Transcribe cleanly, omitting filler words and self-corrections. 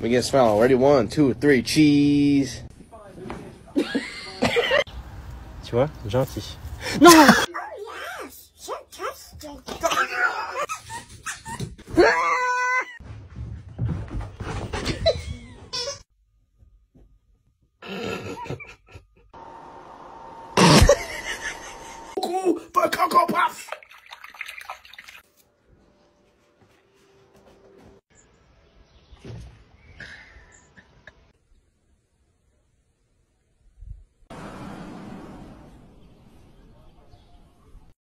Make it smile. Ready? 1, 2, 3, cheese. Tu vois, gentil. Non. Oh yes, fantastic.